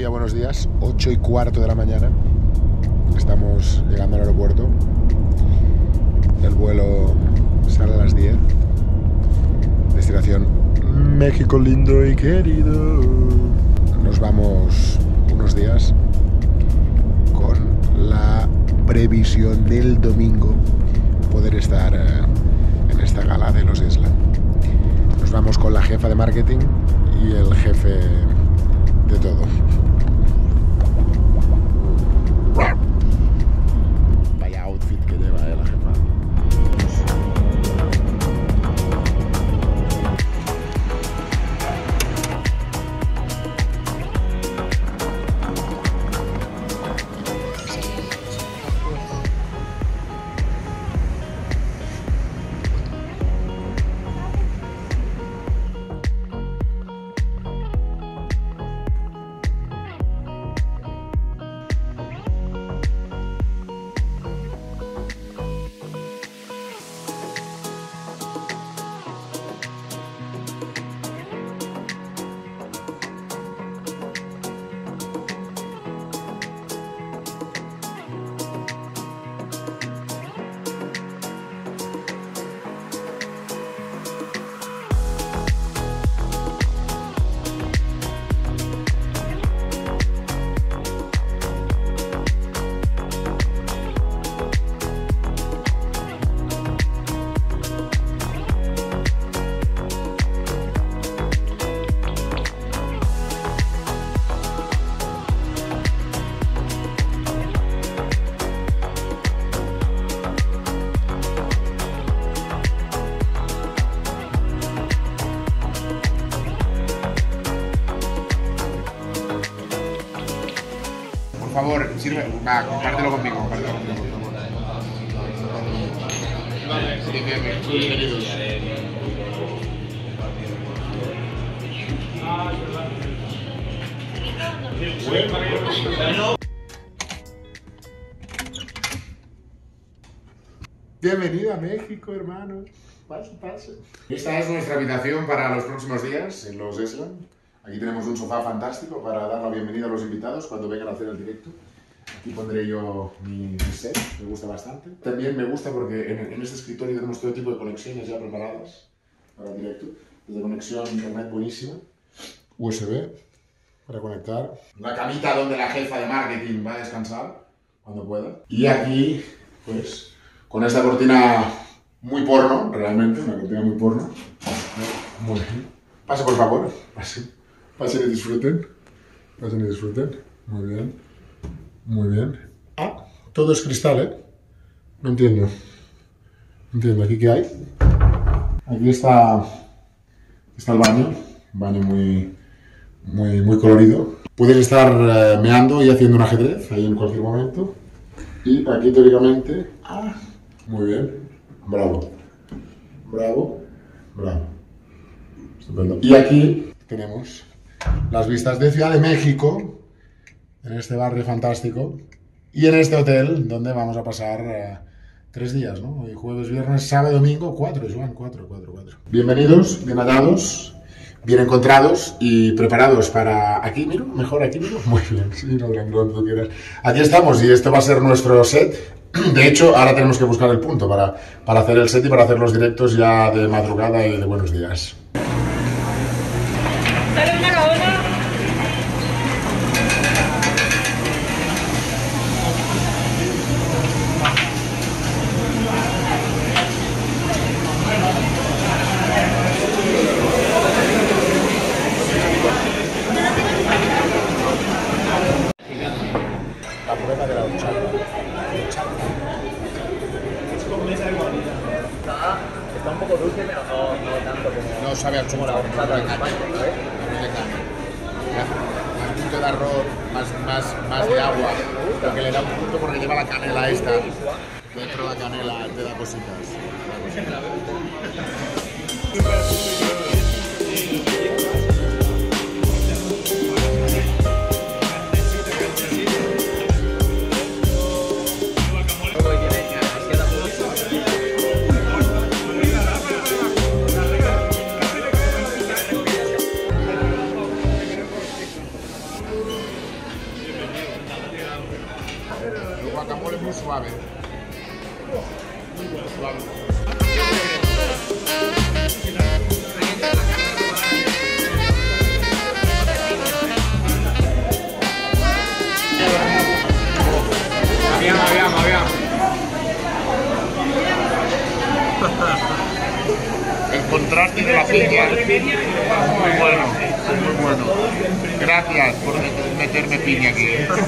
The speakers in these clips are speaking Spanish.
familia, buenos días. 8:15 de la mañana. Estamos llegando al aeropuerto. El vuelo sale a las 10. Destinación México lindo y querido. Nos vamos unos días con la previsión del domingo poder estar en esta gala de los Eslan. Nos vamos con la jefa de marketing y el jefe de todo. Vaya outfit que lleva la jefa. Por favor, sirve. Va, compártelo conmigo, compártelo conmigo. Bienvenidos. Bienvenido a México, hermano. Pase, pase. Esta es nuestra habitación para los próximos días en los Eslan. Aquí tenemos un sofá fantástico para dar la bienvenida a los invitados cuando vengan a hacer el directo. Aquí pondré yo mi set, me gusta bastante. También me gusta porque en este escritorio tenemos todo tipo de conexiones ya preparadas para el directo. Desde conexión internet buenísima, USB para conectar. La camita donde la jefa de marketing va a descansar cuando pueda. Y aquí, pues, con esta cortina muy porno, realmente, una cortina muy porno. Muy bien. Pase, por favor, pase. Pasen y disfruten. Pasen y disfruten. Muy bien. Muy bien. Ah, todo es cristal, ¿eh? No entiendo. No entiendo. ¿Aquí qué hay? Aquí está el baño. Un baño muy colorido. Puedes estar meando y haciendo un ajedrez ahí en cualquier momento. Y aquí teóricamente... Ah, muy bien. Bravo. Bravo. Bravo. Estupendo. Y aquí tenemos las vistas de Ciudad de México, en este barrio fantástico, y en este hotel donde vamos a pasar 3 días, ¿no? Hoy jueves, viernes, sábado, domingo, 4, Joan, 4. Bienvenidos, bien hallados, bien encontrados y preparados para... Aquí, miro, mejor aquí, miro. Muy bien, sí, no, donde tú quieras. Aquí estamos y esto va a ser nuestro set. De hecho, ahora tenemos que buscar el punto para hacer el set y para hacer los directos ya de madrugada y de buenos días. La prueba de la horchata. Está un poco dulce, pero no tanto como... No sabe a como la horchata de España, ¿sabes? Más punto de arroz, más de agua, lo que le da un punto porque lleva la canela esta. Dentro de la canela te da cositas. El contraste de la piña. Muy bueno, muy bueno. Gracias por meterme piña aquí.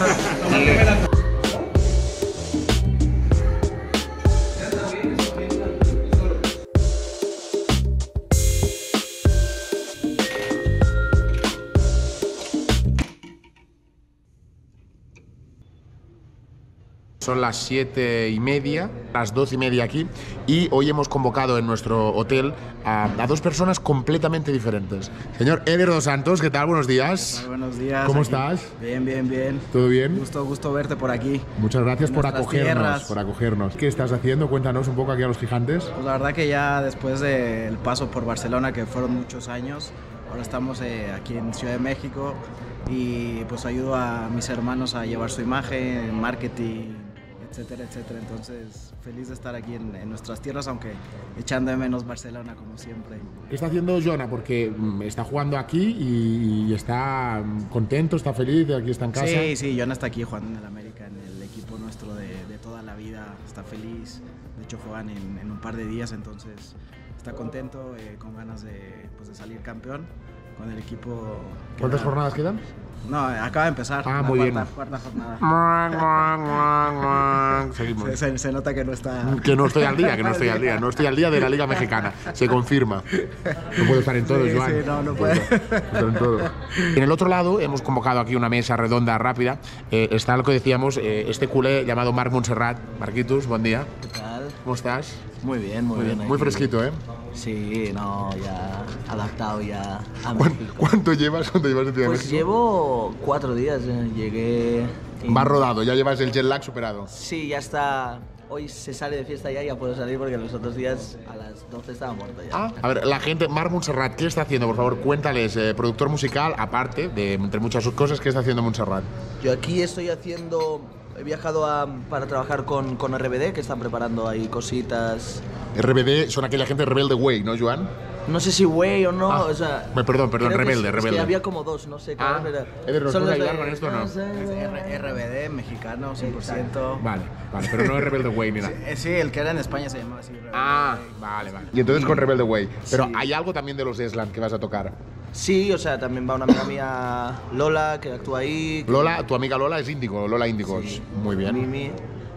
Son las 7:30, las 12:30 aquí, y hoy hemos convocado en nuestro hotel a dos personas completamente diferentes. Señor Eder dos Santos, ¿qué tal? Buenos días. Buenos días. ¿Cómo aquí. estás? Bien, bien, bien. ¿Todo bien? Gusto verte por aquí. Muchas gracias por Tierras. acogernos. ¿Qué estás haciendo? Cuéntanos un poco aquí a los gigantes. Pues la verdad que ya después del paso por Barcelona, que fueron muchos años, ahora estamos aquí en Ciudad de México y pues ayudo a mis hermanos a llevar su imagen, marketing, etcétera, etcétera. Entonces, feliz de estar aquí en nuestras tierras, aunque echando de menos Barcelona, como siempre. ¿Qué está haciendo Jona? Porque está jugando aquí y está contento, está feliz, aquí está en casa. Sí, Jona está aquí jugando en el América, en el equipo nuestro de toda la vida. Está feliz. De hecho, juegan en un par de días, entonces está contento, con ganas de salir campeón con el equipo. ¿Cuántas jornadas quedan? No, acaba de empezar. Muy bien. Cuarta jornada. Seguimos. Se nota que no está... Que no estoy al día, No estoy al día de la Liga Mexicana. Se confirma. No puedo estar en todo, Joan. Sí, no puede. Estar en todo. En el otro lado hemos convocado aquí una mesa redonda rápida. Está lo que decíamos, este culé llamado Marc Montserrat. Marquitos, buen día. ¿Qué tal? ¿Cómo estás? Muy bien, muy bien. Muy fresquito, ¿eh? Sí, no, ya adaptado ya a México. ¿Cuánto llevas en Ciudad de Pues México? llevo 4 días, llegué... Vas rodado, ya llevas el jet lag superado. Sí, ya está... Hoy se sale de fiesta ya puedo salir porque los otros días a las 12 estaba muerto ya. A ver, la gente, Marc Montserrat, ¿qué está haciendo? Por favor, cuéntales, productor musical, aparte de entre muchas cosas, ¿qué está haciendo Montserrat? Yo aquí estoy haciendo... He viajado para trabajar con RBD, que están preparando ahí cositas. RBD son aquella gente Rebelde Way, ¿no, Joan? No sé si güey o no, o sea... Perdón, Rebelde. Es que había como dos, no sé cuál era. Eder, ¿nos puedes ayudar con esto o no? Es RBD, mexicano, 100%. Vale, pero no es Rebelde Way ni nada. Sí, el que era en España se llamaba así. RBD. Vale. Y entonces con Rebelde Way. Pero Sí. hay algo también de los Eslan que vas a tocar. Sí, o sea, también va una amiga mía, Lola, que actúa ahí. Lola, tu amiga Lola es Índigo, Lola Índigos. Sí. Muy bien. Mimi.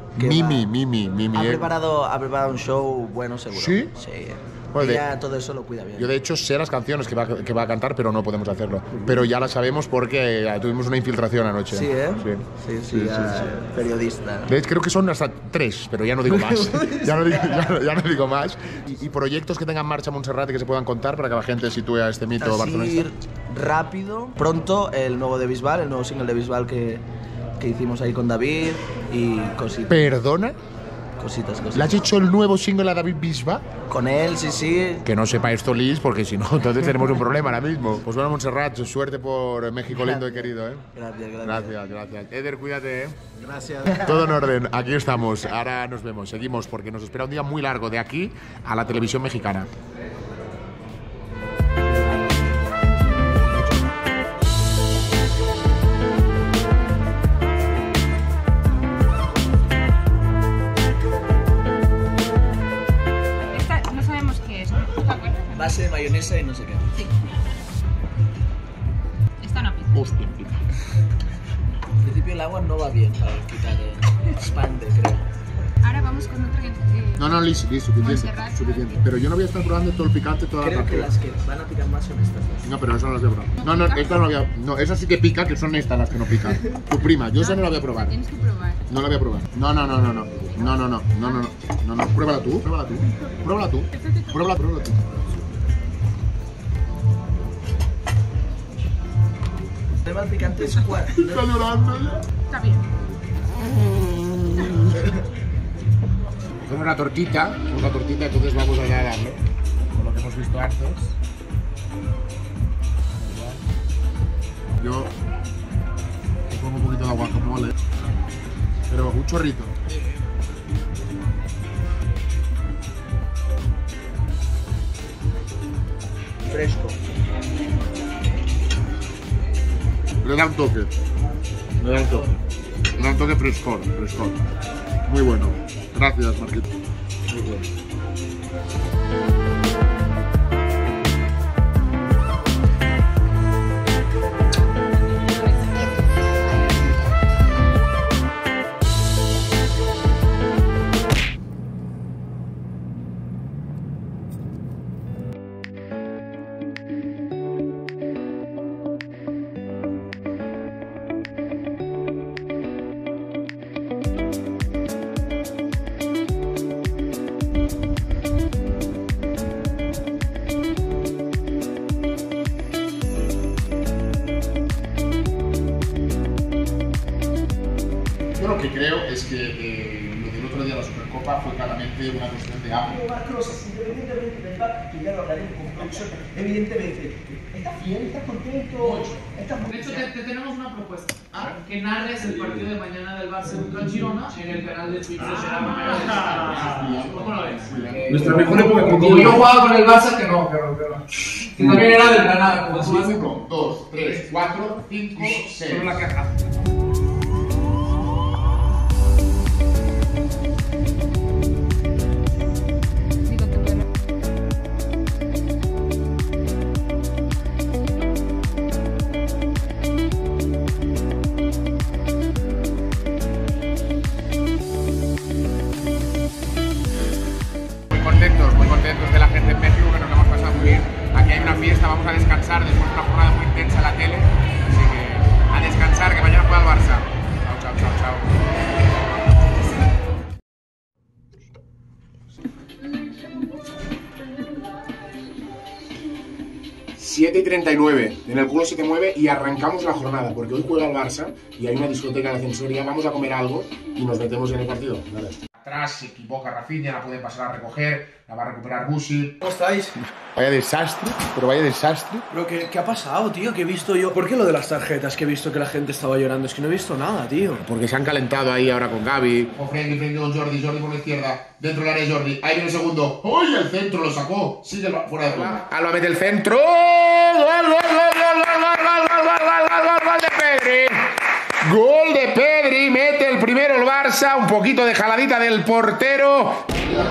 Mimi. Ha preparado un show bueno, seguro. ¿Sí? Sí. Pues Ella todo eso lo cuida bien. Yo de hecho sé las canciones que va a cantar, pero no podemos hacerlo. Pero ya las sabemos porque tuvimos una infiltración anoche. Sí, ¿eh? Sí. Periodista. De hecho, creo que son hasta 3, pero ya no digo más. ya no digo más. Y proyectos que tengan en marcha Montserrat y que se puedan contar para que la gente sitúe a este mito barcelonista. Así rápido. Pronto el nuevo de Bisbal, el nuevo single de Bisbal que hicimos ahí con David y cositas. ¿Perdona? Cositas. ¿Le has hecho el nuevo single a David Bisbal? Con él, sí. Que no sepa esto Liz, porque si no, entonces tenemos un problema ahora mismo. Pues bueno, Montserrat, suerte por México lindo y querido, ¿eh? Gracias. Eder, cuídate, ¿eh? Gracias. Todo en orden, aquí estamos. Ahora nos vemos, seguimos, porque nos espera un día muy largo de aquí a la televisión mexicana. No sabemos qué es, ¿te acuerdas? Base de mayonesa y no sé qué. Sí. Esta no pica. Hostia, pica. Al principio el agua no va bien para quitar el expande, creo. Ahora vamos con otra que... No, Liz, suficiente. Montserrat. Pero yo no voy a estar probando todo el picante toda Creo la que tarde. las que van a picar más son estas dos. No, pero eso no las voy a probar. No, estas no voy a... No, esas sí que pica, que son estas las que no pican. Tu prima, yo esa no la voy a probar. Tienes que probar. No la voy a probar. No. Pruébala tú. El más picante es cuál. Está llorando ya. Está bien. Es una tortita, entonces vamos a darle con lo que hemos visto antes. Yo le pongo un poquito de guacamole, pero un chorrito. Fresco. Le da un toque. Le da un toque frescor. Muy bueno. Gracias, Marquito. Muy bueno. que creo es que lo del otro día de la Supercopa fue claramente una cuestión de hambre. Independientemente del VAR, que ya lo hablaremos con producción, evidentemente, ¿estás bien? ¿Estás contento? De hecho, te tenemos una propuesta. Que narres el partido de mañana del Barça contra el Girona en el canal de Twitch de Gerard. ¿Cómo lo ves? Nuestra mejor época Como yo jugaba con el Barça, que no. Que también era del Granada. Como tú 1, 2, 3, 4, 5, 6. Solo la caja. Muy contentos de la gente en México, que nos lo hemos pasado muy bien. Aquí hay una fiesta, vamos a descansar después de una jornada muy intensa en la tele. Así que a descansar, que mañana juega el Barça. Chao, chao, chao, chao. 7:39, en el culo se te mueve y arrancamos la jornada, porque hoy juega el Barça y hay una discoteca de ascensoría, vamos a comer algo y nos metemos en el partido. Dale. Atrás se equivoca Rafinha, la pueden pasar a recoger, la va a recuperar Busi. ¿Cómo estáis? Vaya desastre, pero vaya desastre. Pero ¿qué ha pasado, tío? ¿Qué he visto yo? ¿Por qué lo de las tarjetas? Que he visto que la gente estaba llorando. Es que no he visto nada, tío. Porque se han calentado ahí ahora con Gavi. Con Frenkie con Jordi por la izquierda. Dentro del área de Jordi. Ahí viene el segundo. ¡Uy! El centro lo sacó. Sigue fuera de juego. Alba mete el centro. ¡Gol de Pedri! Gol de Pedri, mete el primero el Barça, un poquito de jaladita del portero.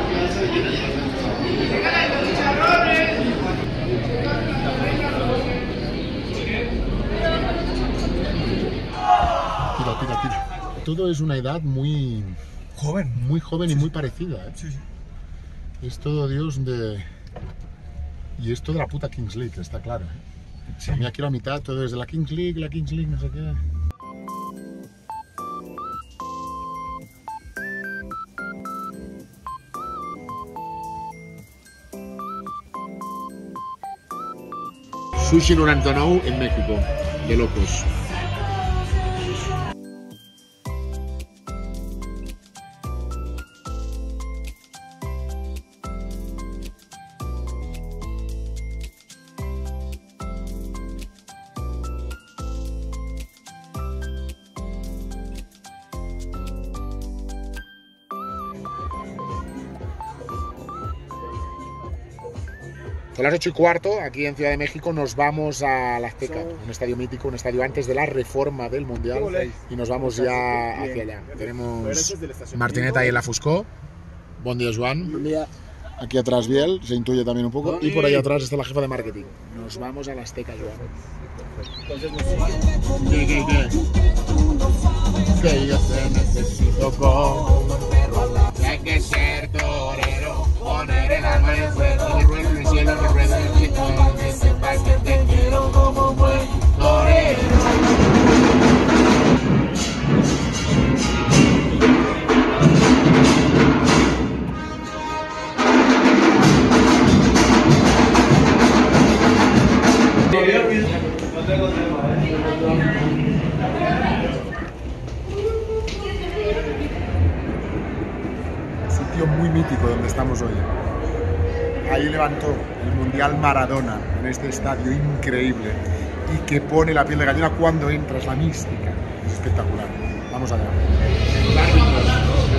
Tira. Todo es una edad muy joven y muy parecida, ¿eh? Sí. Es todo Dios de... Y esto de la puta Kings League, está claro, ¿eh? Sí. A mí aquí la mitad, todo es de la Kings League, no sé qué... Sushi en un Antonou en México, de locos. A las 8:15, aquí en Ciudad de México, nos vamos a la Azteca, un estadio mítico, un estadio antes de la reforma del Mundial, y nos vamos ya hacia allá. Tenemos Martineta ahí en la Fuscó. Buen día, Joan. Buen día. Aquí atrás Biel, se intuye también un poco, y por ahí atrás está la jefa de marketing. Nos vamos a la Azteca, Joan. Que yo te necesito con... Hay que ser torero, poner el alma en el fuego, el ruedo en el cielo, el ruedo en el cielo, que sepas que te quiero como un buen torero. Sitio muy mítico donde estamos hoy. Ahí levantó el Mundial Maradona en este estadio increíble y que pone la piel de gallina cuando entras, la mística. Es espectacular. Vamos allá. Los árbitros.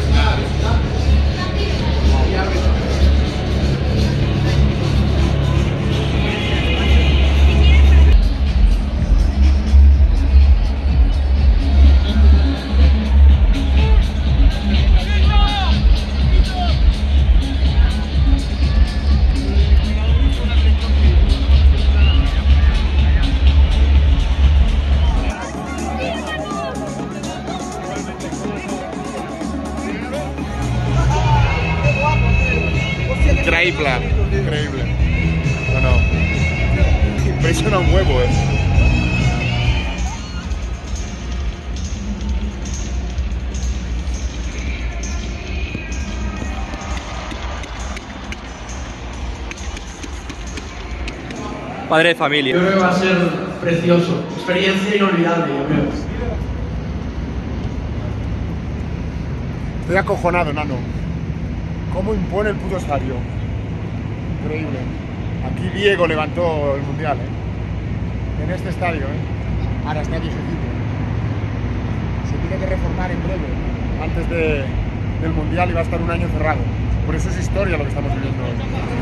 Increíble. No. Impresiona un huevo, Padre de familia. Yo creo que va a ser precioso. Experiencia inolvidable, yo creo. Estoy acojonado, Nano. ¿Cómo impone el puto estadio? Increíble. Aquí Diego levantó el mundial, ¿eh? En este estadio, ¿eh? Ahora está viejecito. Se tiene que reformar en breve, antes del mundial, y va a estar un año cerrado. Por eso es historia lo que estamos viviendo hoy.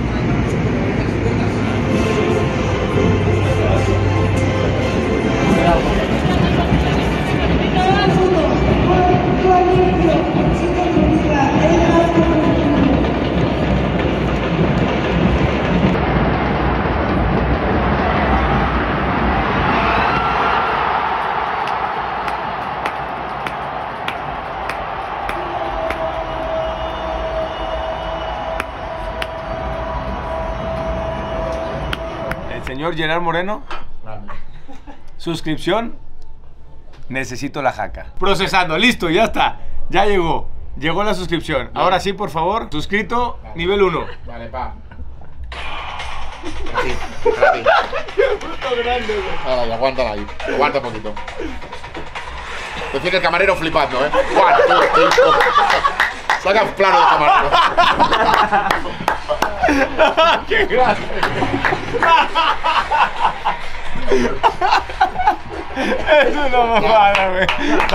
Señor Gerard Moreno, suscripción, necesito la jaca. Procesando, listo, ya está, ya llegó la suscripción. Ahora sí, por favor, suscrito, nivel 1. Vale, pa. Para ti. Ahora, aguántala ahí, aguanta un poquito. Te tiene el camarero flipando, ¿eh? Saca un plano de camarero. ¡Qué grande! Es una mamada, güey.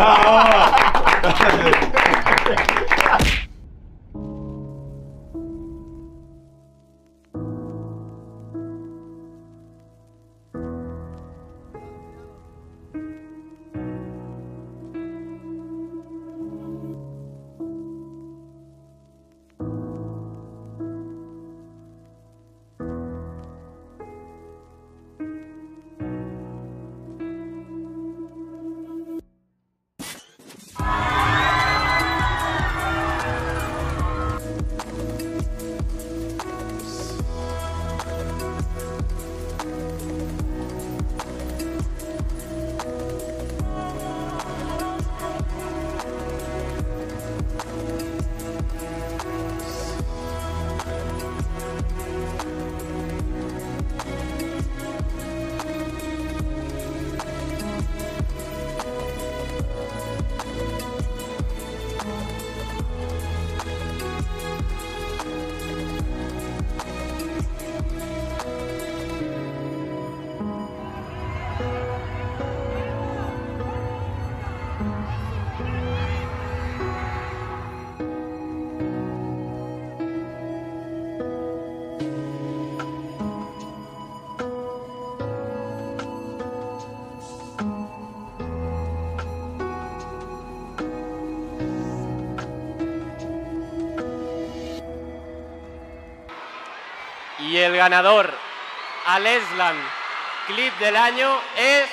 Y el ganador al Eslan Clip del año es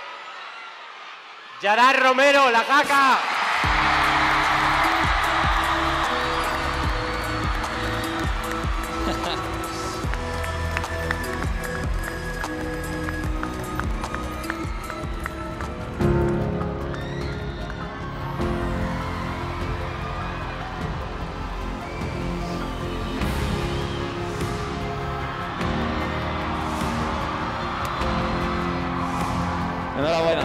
Gerard Romero, la jaca. Enhorabuena.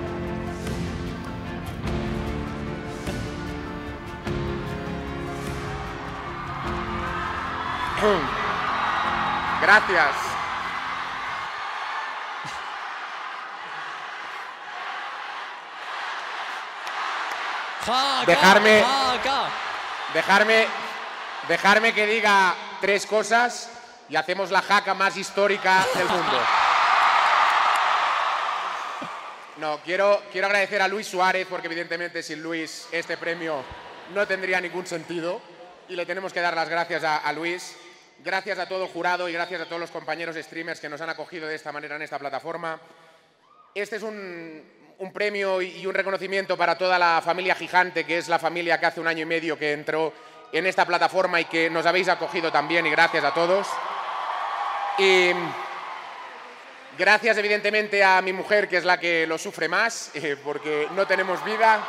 Gracias. Dejarme que diga tres cosas y hacemos la jaca más histórica del mundo. No, quiero agradecer a Luis Suárez, porque evidentemente sin Luis este premio no tendría ningún sentido y le tenemos que dar las gracias a Luis. Gracias a todo el jurado y gracias a todos los compañeros streamers que nos han acogido de esta manera en esta plataforma. Este es un premio y un reconocimiento para toda la familia Gigante, que es la familia que hace 1 año y medio que entró en esta plataforma y que nos habéis acogido también, y gracias a todos. Y gracias evidentemente a mi mujer, que es la que lo sufre más, porque no tenemos vida.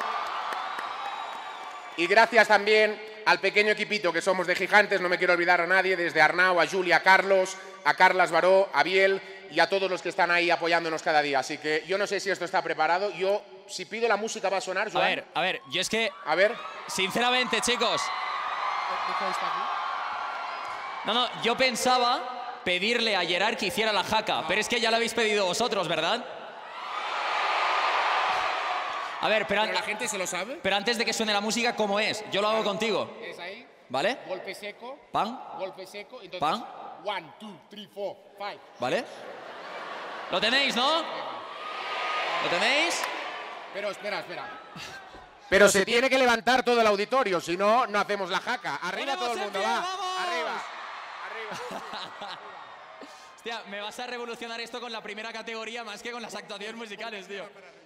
Y gracias también al pequeño equipito que somos de Gigantes, no me quiero olvidar a nadie, desde Arnau, a Julia, a Carlos, a Carlas Baró, a Biel y a todos los que están ahí apoyándonos cada día. Así que yo no sé si esto está preparado, yo si pido la música va a sonar, Joan. A ver, yo es que... A ver. Sinceramente, chicos... No, yo pensaba pedirle a Gerard que hiciera la jaca, pero es que ya la habéis pedido vosotros, ¿verdad? A ver, pero la gente se lo sabe. Pero antes de que suene la música, ¿cómo es? Yo lo hago contigo. Es ahí. ¿Vale? Golpe seco. Pan. Golpe seco. Entonces, Pan. 1, 2, 3, 4, 5. ¿Vale? ¿Lo tenéis, no? ¿Lo tenéis? Pero espera. Pero se tiene que levantar todo el auditorio, si no, no hacemos la jaca. Arriba todo el mundo, va. Arriba. Hostia, me vas a revolucionar esto con la primera categoría más que con las actuaciones musicales, tío.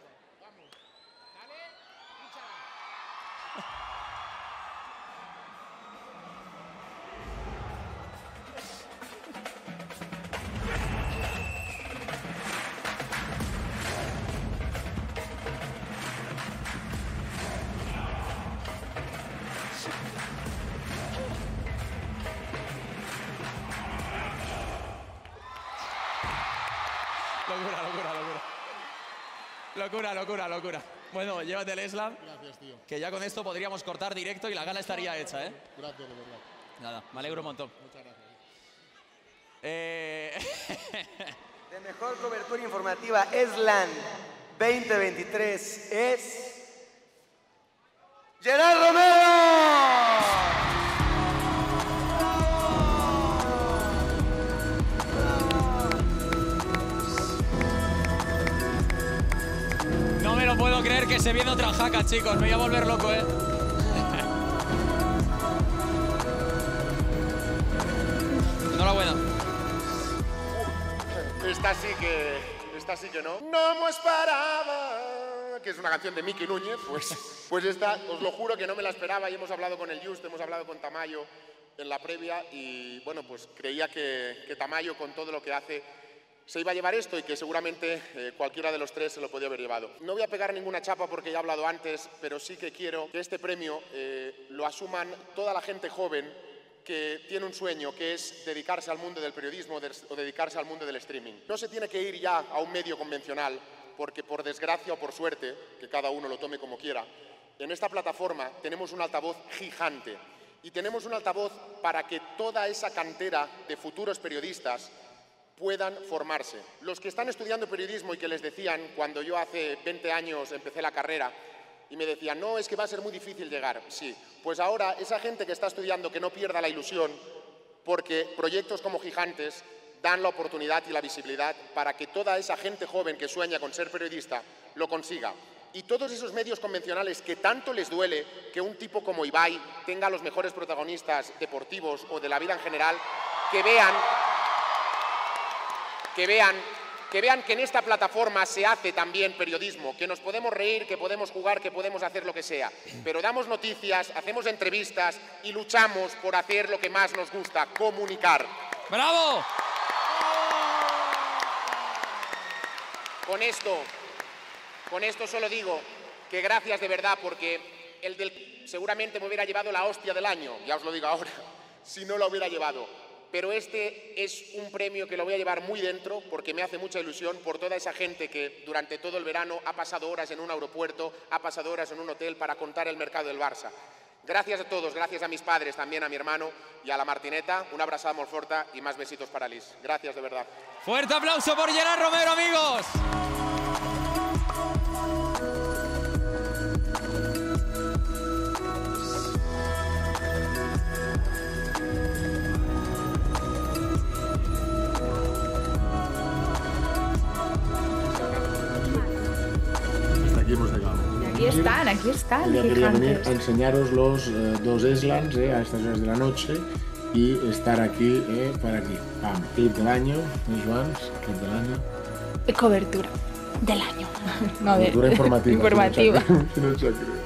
Locura. Bueno, llévate el slam. Gracias, tío. Que ya con esto podríamos cortar directo y la gala estaría hecha, ¿eh? Gracias, de verdad. Nada, me alegro un montón. Muchas gracias. De mejor cobertura informativa Eslan 2023 es... ¡Gerard Romero! No me lo puedo creer que se viene otra jaca, chicos. Me voy a volver loco, ¿eh? Enhorabuena. Esta sí que no. No me esperaba. Que es una canción de Miki Núñez. Pues esta, os lo juro que no me la esperaba. Y hemos hablado con el Just, hemos hablado con Tamayo en la previa. Y bueno, pues creía que Tamayo, con todo lo que hace, se iba a llevar esto y que seguramente cualquiera de los tres se lo podía haber llevado. No voy a pegar ninguna chapa porque ya he hablado antes, pero sí que quiero que este premio lo asuman toda la gente joven que tiene un sueño, que es dedicarse al mundo del periodismo o dedicarse al mundo del streaming. No se tiene que ir ya a un medio convencional, porque por desgracia o por suerte, que cada uno lo tome como quiera, en esta plataforma tenemos un altavoz gigante. Y tenemos un altavoz para que toda esa cantera de futuros periodistas puedan formarse. Los que están estudiando periodismo y que les decían, cuando yo hace 20 años empecé la carrera, y me decían, no, es que va a ser muy difícil llegar. Sí, pues ahora esa gente que está estudiando que no pierda la ilusión, porque proyectos como Gigantes dan la oportunidad y la visibilidad para que toda esa gente joven que sueña con ser periodista lo consiga. Y todos esos medios convencionales que tanto les duele que un tipo como Ibai tenga los mejores protagonistas deportivos o de la vida en general, que vean que en esta plataforma se hace también periodismo, que nos podemos reír, que podemos jugar, que podemos hacer lo que sea, pero damos noticias, hacemos entrevistas y luchamos por hacer lo que más nos gusta, comunicar. ¡Bravo! Con esto solo digo que gracias de verdad, porque seguramente me hubiera llevado la hostia del año, ya os lo digo ahora, si no la hubiera llevado. Pero este es un premio que lo voy a llevar muy dentro porque me hace mucha ilusión por toda esa gente que durante todo el verano ha pasado horas en un aeropuerto, ha pasado horas en un hotel para contar el mercado del Barça. Gracias a todos, gracias a mis padres, también a mi hermano y a la Martineta. Una abrazada molt forta y más besitos para Liz. Gracias de verdad. Fuerte aplauso por Gerard Romero, amigos. Aquí están, Ya quería venir Gigantes. a enseñaros los dos Eslams a estas horas de la noche y estar aquí para aquí. Pam, clip del año, Joan, clip del año. Cobertura del año. No, Cobertura informativa. informativa. Si no se cree.